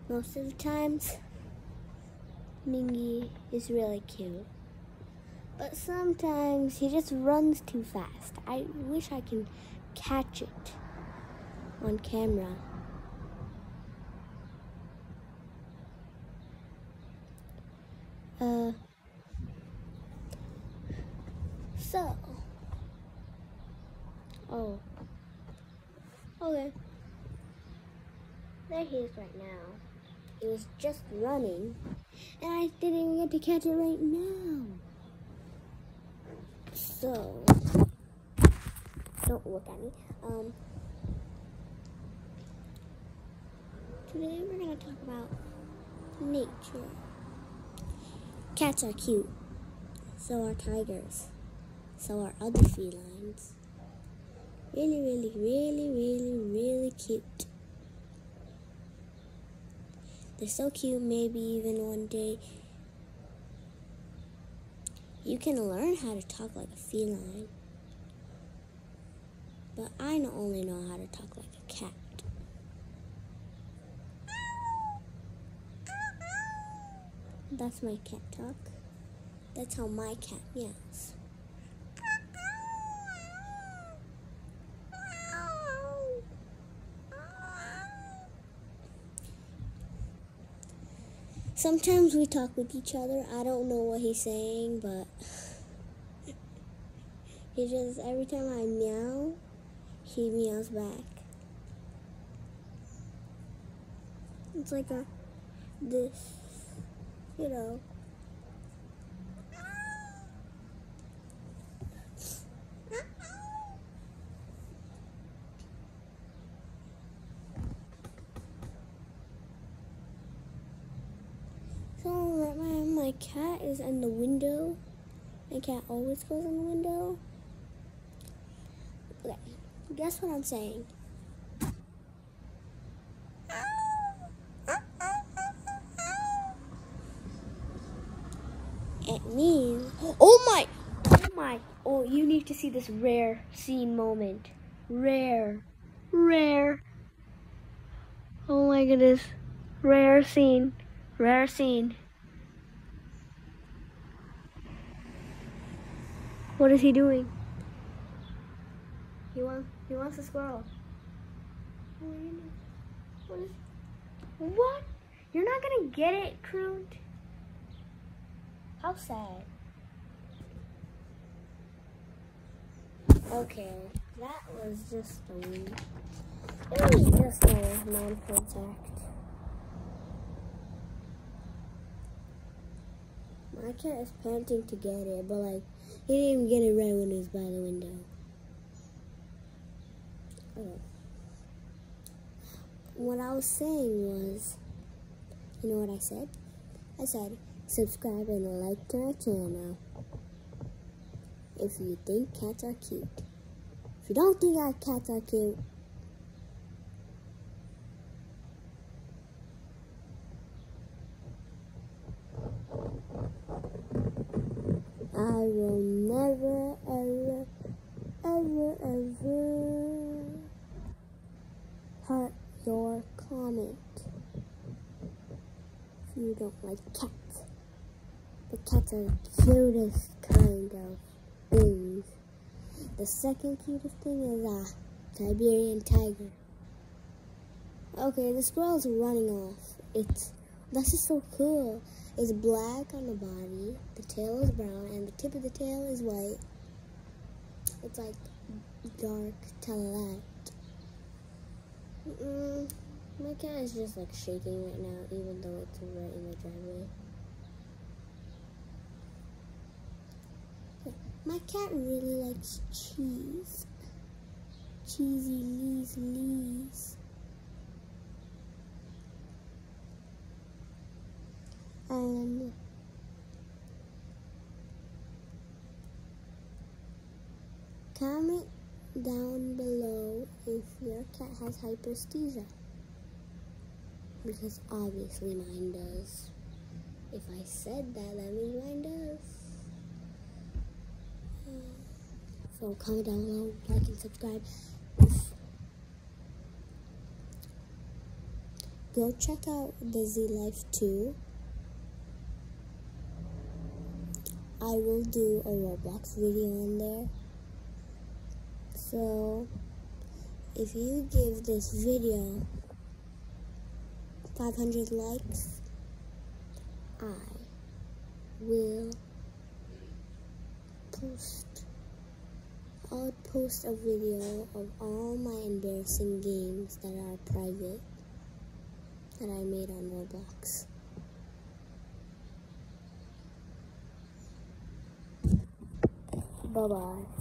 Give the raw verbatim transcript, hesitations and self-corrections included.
Most of the times, Mingy is really cute. But sometimes he just runs too fast. I wish I can catch it on camera. Uh, so, oh, okay. There he is right now. He was just running, and I didn't even get to catch it right now. So, don't look at me. Um, today we're gonna talk about nature. Cats are cute. So are tigers. So are other felines. Really, really, really, really, really cute. They're so cute, maybe even one day you can learn how to talk like a feline. But I not only know how to talk like a cat. That's my cat talk. That's how my cat meows. Sometimes we talk with each other. I don't know what he's saying, but he just, every time I meow, he meows back. It's like a, this, you know. So right, my, my cat is in the window. My cat always goes in the window. Okay, guess what I'm saying? It means, oh my, oh my, oh, you need to see this rare scene moment. Rare, rare. Oh my goodness, rare scene, rare scene. What is he doing? He wants, he wants a squirrel. What is, what? You're not gonna get it, Croot? How sad. Okay, that was just a, it was just a nonsense act. My cat is panting to get it, but like, he didn't even get it right when he was by the window. Okay. What I was saying was, you know what I said? I said, subscribe and like to our channel if you think cats are cute. If you don't think our cats are cute, I will never, ever, ever, ever heart your comment if you don't like cats. The cats are the cutest kind of things. The second cutest thing is a Siberian tiger. Okay, the squirrel's running off. It's, that's just so cool. It's black on the body, the tail is brown, and the tip of the tail is white. It's like dark to light. Mm-mm. My cat is just like shaking right now, even though it's right in the driveway. My cat really likes cheese. Cheesy lees lees. And comment down below if your cat has hyperesthesia. Because obviously mine does. If I said that, that means mine does. So comment down below, like and subscribe. go check out the Z Life two. I will do a Roblox video on there. So, if you give this video five hundred likes, I will post, I'll post a video of all my embarrassing games that are private that I made on Roblox. Bye-bye.